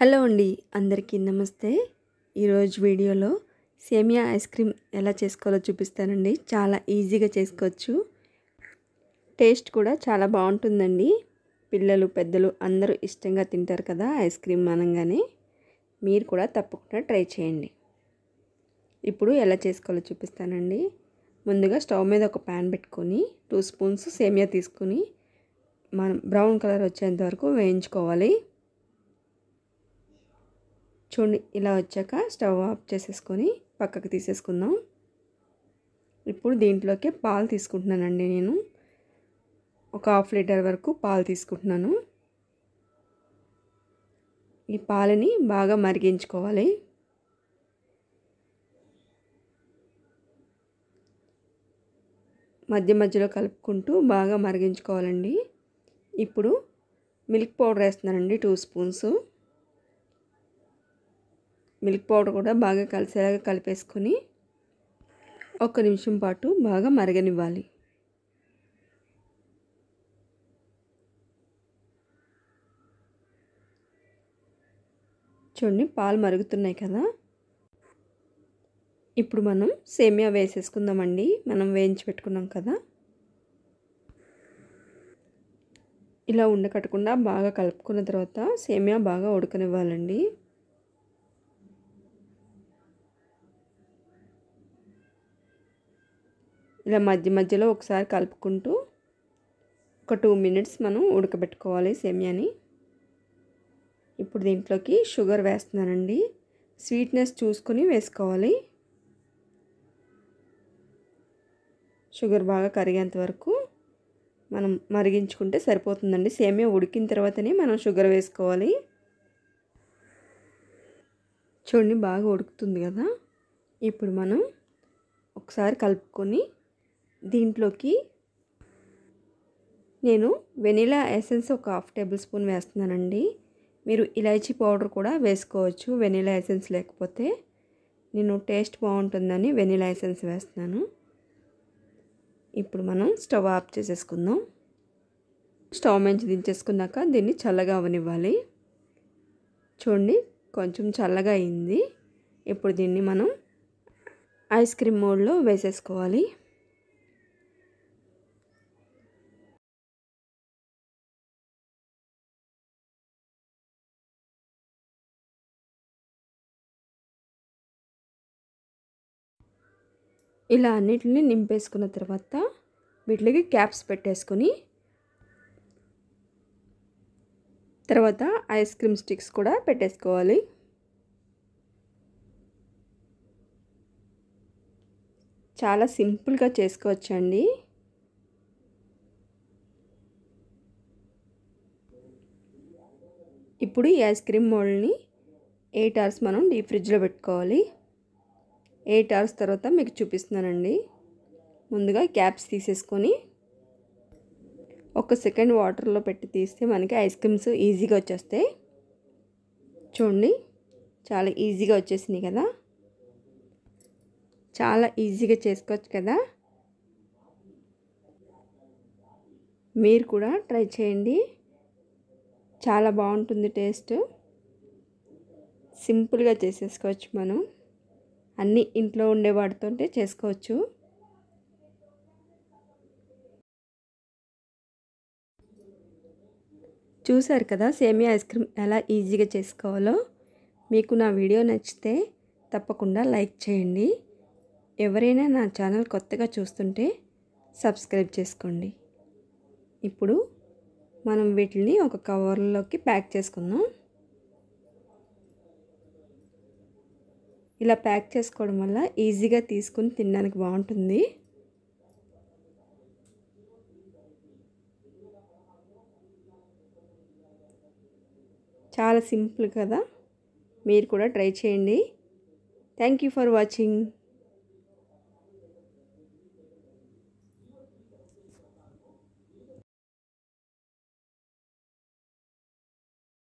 Hello అండి, అందరికీ నమస్తే. ఈరోజు వీడియోలో సేమియా ఐస్ క్రీమ్ ఎలా చేసుకోవాలో చూపిస్తానండి. చాలా ఈజీగా చేసుకోవచ్చు. టేస్ట్ కూడా చాలా బాగుంటుందండి. పిల్లలు పెద్దలు అందరూ ఇష్టంగా తింటారు కదా ఐస్ క్రీమ్ అనగానే. మీరు కూడా తప్పకుండా ట్రై చేయండి. ఇప్పుడు ఎలా చేసుకోవాలో చూపిస్తానండి. ముందుగా స్టవ్ మీద ఒక ప్యాన్ పెట్టుకొని 2 స్పూన్స్ సేమియా తీసుకుని మనం బ్రౌన్ కలర్ వచ్చేంత వరకు వేయించుకోవాలి. చూడండి, ఇలా వచ్చాక స్టవ్ ఆఫ్ చేసేసుకొని పక్కకు తీసేసుకుందాం. ఇప్పుడు దీంట్లోకి పాలు తీసుకుంటున్నానండి. నేను ఒక 1/2 లీటర్ వరకు పాలు తీసుకుంటున్నాను. ఈ పాలని బాగా మరిగించుకోవాలి. మధ్య మధ్యలో కలుపుకుంటూ బాగా మరిగించుకోవాలండి. ఇప్పుడు మిల్క్ పౌడర్ వేస్తున్నానండి 2 స్పూన్స్. మిల్క్ పౌడర్ కూడా బాగా కలిసేలాగా కలిపేసుకొని 1 నిమిషం పాటు బాగా మరగనివ్వాలి. చూడండి, పాలు మరుగుతున్నాయి కదా. ఇప్పుడు మనం సేమియా వేసేసుకుందామండి. మనం వేయించి పెట్టుకున్నాం కదా. ఇలా ఉండకట్టకుండా బాగా కలుపుకున్న తర్వాత సేమియా బాగా ఉడకనివ్వాలండి. ఇలా మధ్య మధ్యలో ఒకసారి కలుపుకుంటూ ఒక 2 మినిట్స్ మనం ఉడకబెట్టుకోవాలి సేమియాని. ఇప్పుడు దీంట్లోకి షుగర్ వేస్తున్నానండి. స్వీట్నెస్ చూసుకొని వేసుకోవాలి. షుగర్ బాగా కరిగేంత వరకు మనం మరిగించుకుంటే సరిపోతుందండి. సేమియా ఉడికిన తర్వాతనే మనం షుగర్ వేసుకోవాలి. చూడండి, బాగా ఉడుకుతుంది కదా. ఇప్పుడు మనం ఒకసారి కలుపుకొని దీంట్లోకి నేను వెనిలా ఎసెన్స్ ఒక 1/2 టేబుల్ స్పూన్ వేస్తున్నానండి. మీరు ఇలాచీ పౌడర్ కూడా వేసుకోవచ్చు వెనిలా ఎసెన్స్ లేకపోతే. నేను టేస్ట్ బాగుంటుందని వెనిలా ఎసెన్స్ వేస్తున్నాను. ఇప్పుడు మనం స్టవ్ ఆఫ్ చేసేసుకుందాం. స్టవ్ నుంచి దించేసుకున్నాక దీన్ని చల్లగా అవనివ్వాలి. చూడండి, కొంచెం చల్లగా అయింది. ఇప్పుడు దీన్ని మనం ఐస్ క్రీమ్ మోల్డ్లో వేసేసుకోవాలి. ఇలా అన్నిటిని నింపేసుకున్న తర్వాత వీటికి క్యాప్స్ పెట్టేసుకొని తర్వాత ఐస్ క్రీమ్ స్టిక్స్ కూడా పెట్టేసుకోవాలి. చాలా సింపుల్గా చేసుకోవచ్చండి. ఇప్పుడు ఈ ఐస్ క్రీమ్ మోల్డ్ని 8 అవర్స్ మనం డీప్ ఫ్రిడ్జ్లో పెట్టుకోవాలి. 8 అవర్స్ తర్వాత మీకు చూపిస్తున్నానండి. ముందుగా క్యాప్స్ తీసేసుకొని 1 సెకండ్ వాటర్లో పెట్టి తీస్తే మనకి ఐస్ క్రీమ్స్ ఈజీగా వచ్చేస్తాయి. చూడండి, చాలా ఈజీగా వచ్చేసినాయి కదా. చాలా ఈజీగా చేసుకోవచ్చు కదా. మీరు కూడా ట్రై చేయండి. చాలా బాగుంటుంది టేస్ట్. సింపుల్గా చేసేసుకోవచ్చు. మనం అన్నీ ఇంట్లో ఉండే వాటితో చేసుకోవచ్చు. చూసారు కదా సేమియా ఐస్ క్రీమ్ ఎలా ఈజీగా చేసుకోవాలో. మీకు నా వీడియో నచ్చితే తప్పకుండా లైక్ చేయండి. ఎవరైనా నా ఛానల్ కొత్తగా చూస్తుంటే సబ్స్క్రైబ్ చేసుకోండి. ఇప్పుడు మనం వీటిని ఒక కవర్లోకి ప్యాక్ చేసుకుందాం. ఇలా ప్యాక్ చేసుకోవడం వల్ల ఈజీగా తీసుకుని తినడానికి బాగుంటుంది. చాలా సింపుల్ కదా. మీరు కూడా ట్రై చేయండి. Thank you for watching.